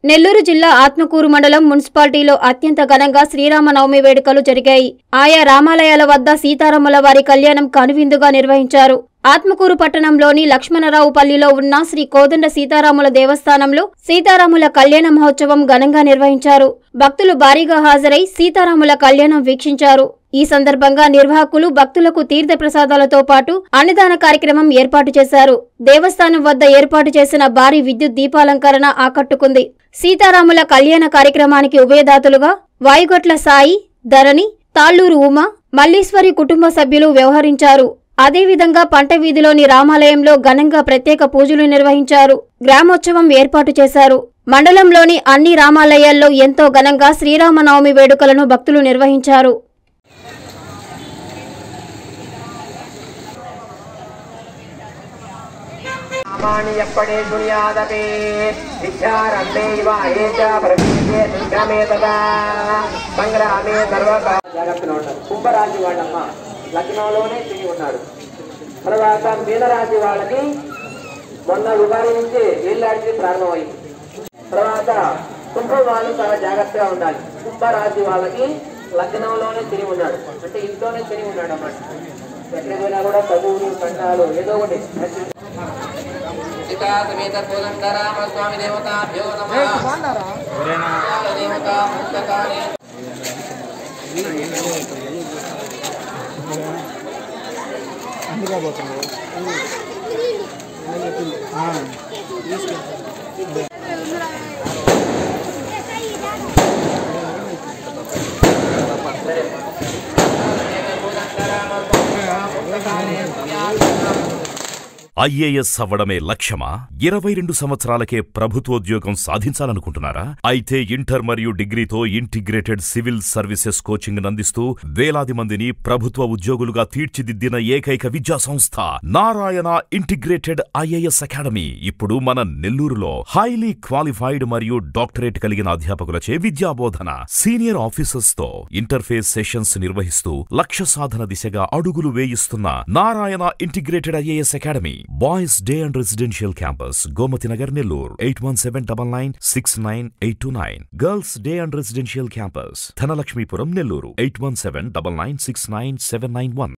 నెల్లూరు జిల్లా ఆత్మకూరు మండలం మున్సిపాలిటీలో అత్యంత ఘనంగా శ్రీరామనవమి వేడుకలు జరిగాయి. ఆయా రామాలయాల వద్ద సీతారాముల వారి కళ్యాణం కనువిందుగా నిర్వహించారు. ఆత్మకూరు పట్టణంలోని లక్ష్మణరావుపల్లిలో ఉన్న శ్రీ కోదండ సీతారాముల దేవస్థానంలో సీతారాముల కళ్యాణ మహోత్సవం ఘనంగా నిర్వహించారు. భక్తులు భారీగా హాజరై సీతారాముల కళ్యాణం వీక్షించారు. ఈ సందర్భంగా నిర్వాహకులు భక్తులకు తీర్థ ప్రసాదాలతో పాటు అన్నదాన కార్యక్రమం ఏర్పాటు చేశారు. దేవస్థానం వద్ద ఏర్పాటు చేసిన భారీ విద్యుత్ దీపాలంకరణ ఆకట్టుకుంది. సీతారాముల కళ్యాణ కార్యక్రమానికి ఉభయదాతలుగా వాయుగొట్ల సాయి, ధరణి, తాళ్లూరు ఉమ, మల్లీశ్వరి కుటుంబ సభ్యులు వ్యవహరించారు. అదేవిధంగా పంట వీధిలోని రామాలయంలో ఘనంగా ప్రత్యేక పూజలు నిర్వహించారు. గ్రామోత్సవం ఏర్పాటు చేశారు. మండలంలోని అన్ని రామాలయాల్లో ఎంతో ఘనంగా శ్రీరామనవమి వేడుకలను భక్తులు నిర్వహించారు. కుంభరాశి వాళ్ళమ్మ లగ్నంలోనే తిరిగి ఉన్నాడు. తర్వాత మీనరాశి వాళ్ళకి మొన్న ఉగాది నుంచి ఏళ్ళాడికి ప్రారంభమైంది. తర్వాత కుంభం వాళ్ళు చాలా జాగ్రత్తగా ఉండాలి. కుంభరాశి వాళ్ళకి లగ్నంలోనే తిరిగి ఉన్నాడు, అంటే ఇంట్లోనే తిరిగి ఉన్నాడు అన్నమాట. ఎక్కడికి పోయినా కూడా చదువులు కండాలు ఏదో ఒకటి. స్వామి దేవతాభ్యో నమః. ఐఏఎస్ అవ్వడమే లక్ష్యమా? 22 సంవత్సరాలకే ప్రభుత్వోద్యోగం సాధించాలనుకుంటున్నారా? అయితే ఇంటర్ మరియు డిగ్రీతో ఇంటిగ్రేటెడ్ సివిల్ సర్వీసెస్ కోచింగ్ అందిస్తూ వేలాది మందిని ప్రభుత్వ ఉద్యోగులుగా తీర్చిదిద్దిన ఏకైక విద్యా సంస్థ నారాయణ ఇంటిగ్రేటెడ్ ఐఏఎస్ అకాడమీ ఇప్పుడు మన నెల్లూరులో హైలీ క్వాలిఫైడ్ మరియు డాక్టరేట్ కలిగిన అధ్యాపకులచే విద్యాబోధన, సీనియర్ ఆఫీసర్స్ తో ఇంటర్ఫేస్ సెషన్స్ నిర్వహిస్తూ లక్ష్య సాధన దిశగా అడుగులు వేయిస్తున్న Narayana integrated IAS academy. Boys Day and Residential Campus, Gomati Nagar, Nellore, 8179969829. Girls Day and Residential Campus, Thanalakshmipuram, Nellore, 8179969791.